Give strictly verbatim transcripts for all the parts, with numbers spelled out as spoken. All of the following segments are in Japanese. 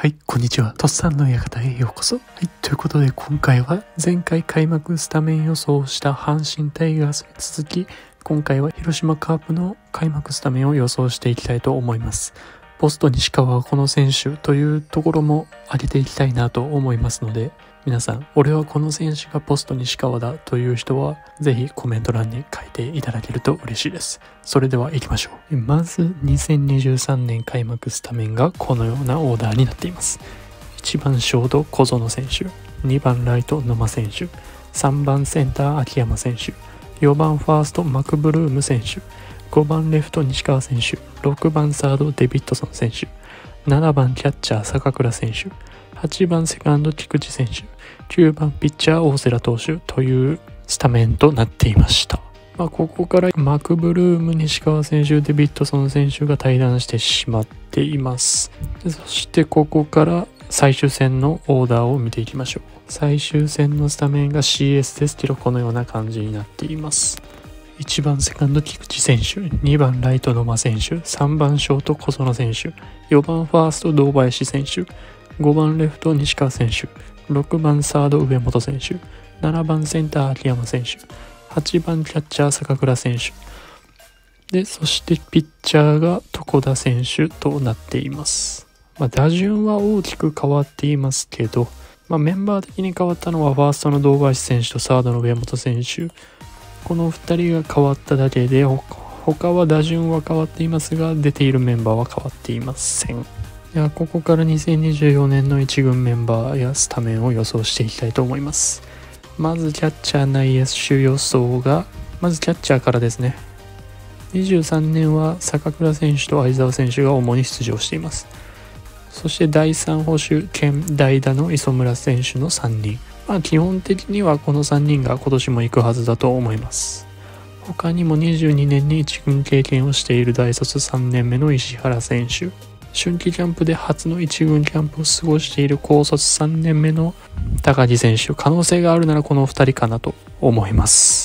はい、こんにちは。とっさんの館へようこそ。はい、ということで今回は前回開幕スタメン予想をした阪神タイガースに続き、今回は広島カープの開幕スタメンを予想していきたいと思います。ポスト西川はこの選手というところも挙げていきたいなと思いますので、皆さん、俺はこの選手がポスト西川だという人は、ぜひコメント欄に書いていただけると嬉しいです。それでは行きましょう。まず、にせんにじゅうさんねん開幕スタメンがこのようなオーダーになっています。いちばんショート小園選手、にばんライト野間選手、さんばんセンター秋山選手、よんばんファーストマクブルーム選手、ごばんレフト西川選手、ろくばんサードデビッドソン選手、ななばんキャッチャー坂倉選手、はちばんセカンド菊池選手、きゅうばんピッチャー大瀬良投手というスタメンとなっていました。まあ、ここからマクブルーム西川選手デビッドソン選手が退団してしまっています。そしてここから最終戦のオーダーを見ていきましょう。最終戦のスタメンが シーエス ですけど、このような感じになっています。いちばんセカンド菊池選手、にばんライト野間選手、さんばんショート小園選手、よんばんファースト堂林選手、ごばんレフト西川選手、ろくばんサード上本選手、ななばんセンター秋山選手、はちばんキャッチャー坂倉選手で、そしてピッチャーが床田選手となっています。まあ、打順は大きく変わっていますけど、まあ、メンバー的に変わったのはファーストの堂林選手とサードの上本選手、このふたりが変わっただけで、他は打順は変わっていますが、出ているメンバーは変わっていません。ではここからにせんにじゅうよねんのいち軍メンバーやスタメンを予想していきたいと思います。まずキャッチャー内野手予想が、まずキャッチャーからですね。にじゅうさんねんは坂倉選手と相澤選手が主に出場しています。そしてだいさん捕手兼代打の磯村選手のさんにん。まあ基本的にはこのさんにんが今年も行くはずだと思います。他にもにじゅうにねんにいち軍経験をしている大卒さんねんめの石原選手、春季キャンプで初のいち軍キャンプを過ごしている高卒さんねんめの高木選手、可能性があるならこのふたりかなと思います。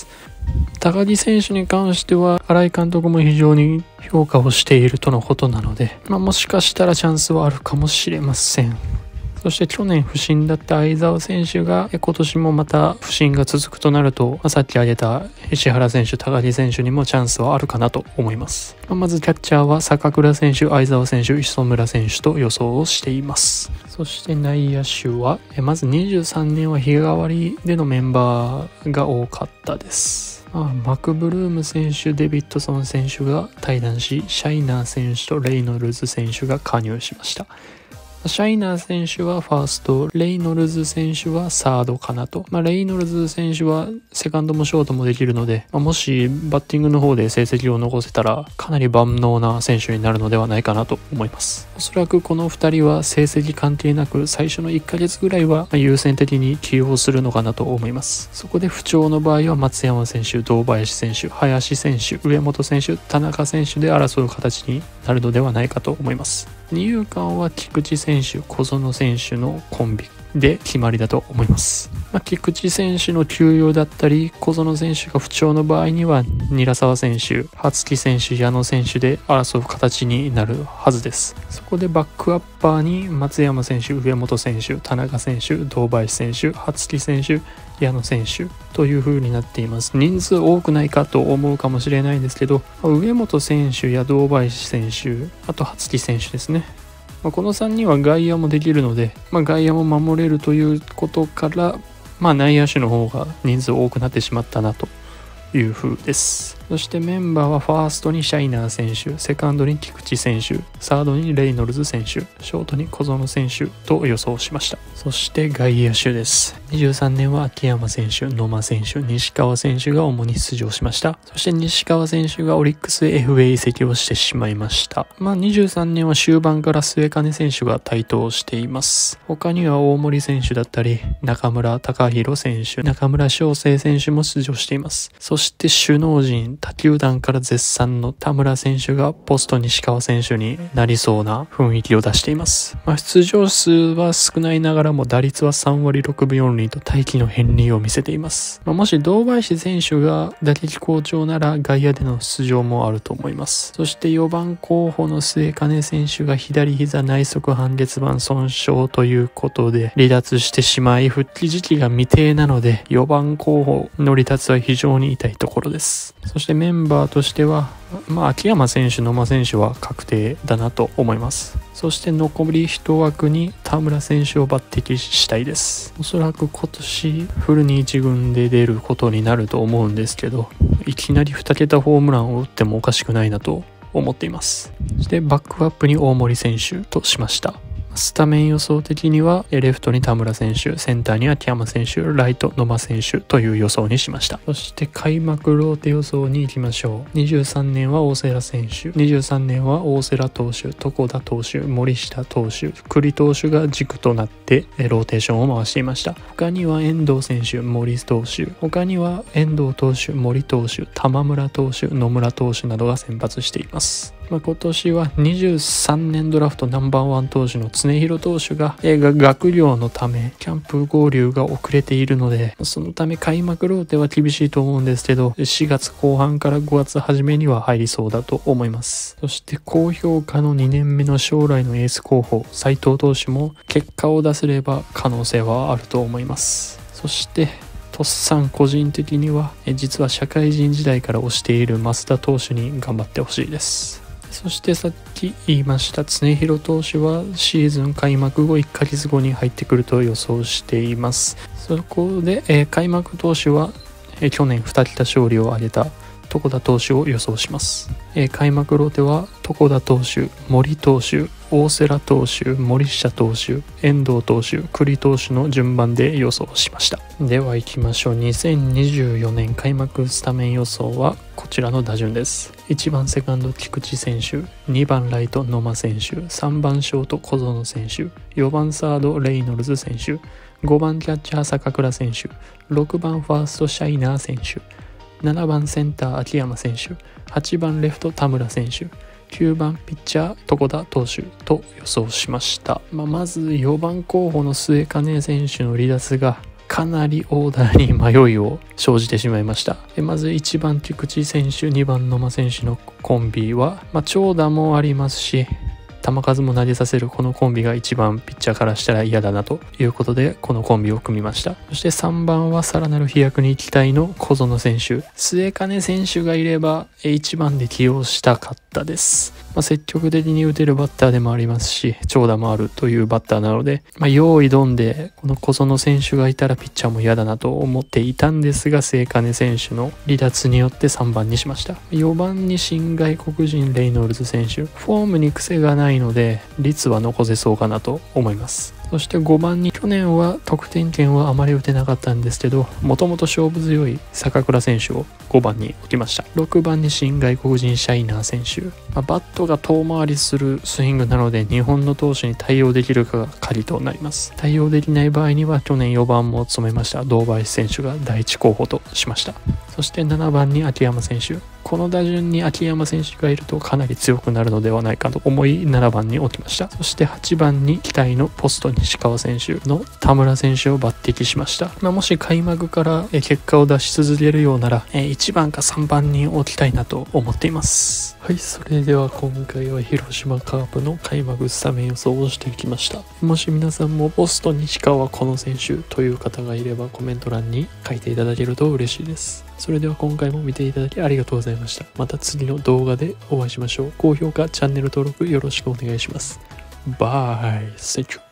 高木選手に関しては新井監督も非常に評価をしているとのことなので、まあ、もしかしたらチャンスはあるかもしれません。そして去年不振だった相澤選手が今年もまた不振が続くとなると、まあ、さっき挙げた石原選手、高木選手にもチャンスはあるかなと思います。まあ、まずキャッチャーは坂倉選手、相澤選手、磯村選手と予想をしています。そして内野手はまずにじゅうさんねんは日替わりでのメンバーが多かったです。まあ、マクブルーム選手、デビッドソン選手が退団し、シャイナー選手とレイノルズ選手が加入しました。シャイナー選手はファースト、レイノルズ選手はサードかなと。まあ、レイノルズ選手はセカンドもショートもできるので、まあ、もしバッティングの方で成績を残せたらかなり万能な選手になるのではないかなと思います。おそらくこのふたりは成績関係なく最初のいっかげつぐらいは優先的に起用するのかなと思います。そこで不調の場合は松山選手、堂林選手、林選手、上本選手、田中選手で争う形になるのではないかと思います。二遊間は菊池選手、小園選手のコンビで決まりだと思います。まあ、菊池選手の休養だったり、小園選手が不調の場合には、韮澤選手、羽月選手、矢野選手で争う形になるはずです。そこでバックアッパーに松山選手、上本選手、田中選手、堂林選手、羽月選手、矢野選手という風になっています。人数多くないかと思うかもしれないんですけど、上本選手や堂林選手、あと羽月選手ですね。まあ、このさんにんは外野もできるので、まあ、外野も守れるということから、まあ、内野手の方が人数多くなってしまったなという風です。そしてメンバーはファーストにシャイナー選手、セカンドに菊池選手、サードにレイノルズ選手、ショートに小園選手と予想しました。そして外野手です。にじゅうさんねんは秋山選手、野間選手、西川選手が主に出場しました。そして西川選手がオリックスへ エフエー 移籍をしてしまいました。まあにじゅうさんねんは終盤から末金選手が台頭しています。他には大森選手だったり、中村隆弘選手、中村翔成選手も出場しています。そして首脳陣他球団から絶賛の田村選手がポスト西川選手になりそうな雰囲気を出しています。まあ、出場数は少ないながらも打率はさんわりろくぶよんりんと大気の片鱗を見せています。まあ、もし堂林選手が打撃好調なら外野での出場もあると思います。そしてよばん候補の末金選手が左膝内側半月板損傷ということで離脱してしまい復帰時期が未定なのでよばん候補の離脱は非常に痛いところです。そしてメンバーとしては、まあ、秋山選手、野間選手は確定だなと思います。そして残り一枠に田村選手を抜擢したいです。おそらく今年フルに一軍で出ることになると思うんですけど、いきなりに桁ホームランを打ってもおかしくないなと思っています。そしてバックアップに大森選手としました。スタメン予想的にはレフトに田村選手、センターに秋山選手、ライト野間選手という予想にしました。そして開幕ローテ予想に行きましょう。にじゅうさんねんは大瀬良選手、にじゅうさんねんは大瀬良投手、床田投手、森下投手、栗投手が軸となってローテーションを回していました。他には遠藤選手、森投手、他には遠藤投手、森投手、玉村投手、野村投手などが先発しています。まあ、今年はにじゅうさんねんドラフトナンバーワン投手の常廣投手が学業のためキャンプ合流が遅れているので、そのため開幕ローテは厳しいと思うんですけど、しがつこう半からごがつ初めには入りそうだと思います。そして高評価のにねんめの将来のエース候補斉藤投手も結果を出せれば可能性はあると思います。そしてとっさん個人的には実は社会人時代から推している増田投手に頑張ってほしいです。そしてさっき言いました常廣投手はシーズン開幕後いっかげつごに入ってくると予想しています。そこで、えー、開幕投手は、えー、去年に桁勝利を挙げた床田投手を予想します。えー、開幕ローテは床田投手、森投手、大瀬良投手、森下投手、遠藤投手、栗投手の順番で予想しました。では行きましょう。にせんにじゅうよねん開幕スタメン予想はこちらの打順です。いちばんセカンド菊池選手、にばんライト野間選手、さんばんショート小園選手、よばんサードレイノルズ選手、ごばんキャッチャー坂倉選手、ろくばんファーストシャイナー選手、ななばんセンター秋山選手、はちばんレフト田村選手、きゅうばんピッチャー床田投手と予想しました。まあ、まずよばん候補の末金選手の離脱がかなりオーダーに迷いを生じてしまいました。まずいちばん菊池選手、にばん野間選手のコンビは、まあ、長打もありますし球数も投げさせるこのコンビが一番ピッチャーからしたら嫌だなということでこのコンビを組みました。そしてさんばんはさらなる飛躍に期待の小園選手、末金選手がいればいちばんで起用したかったです。まあ、積極的に打てるバッターでもありますし長打もあるというバッターなので、まあ、用意どんでこの小園選手がいたらピッチャーも嫌だなと思っていたんですが、末金選手の離脱によってさんばんにしました。よばんに新外国人レイノルズ選手、フォームに癖がないので率は残せそうかなと思います。そしてごばんに去年は得点圏はあまり打てなかったんですけど、もともと勝負強い坂倉選手をごばんに置きました。ろくばんに新外国人シャイナー選手、まあ、バットが遠回りするスイングなので日本の投手に対応できるかが鍵となります。対応できない場合には去年よばんも務めました堂林選手が第一候補としました。そしてななばんに秋山選手、この打順に秋山選手がいるとかなり強くなるのではないかと思いななばんに置きました。そしてはちばんに期待のポスト西川選手の田村選手を抜擢しました。まあ、もし開幕から結果を出し続けるようならいちばんかさんばんに置きたいなと思っています。はい、それでは今回は広島カープの開幕スタメン予想をしていきました。もし皆さんもポスト西川はこの選手という方がいればコメント欄に書いていただけると嬉しいです。それでは今回も見ていただきありがとうございました。また次の動画でお会いしましょう。高評価、チャンネル登録よろしくお願いします。バイ。Thank you.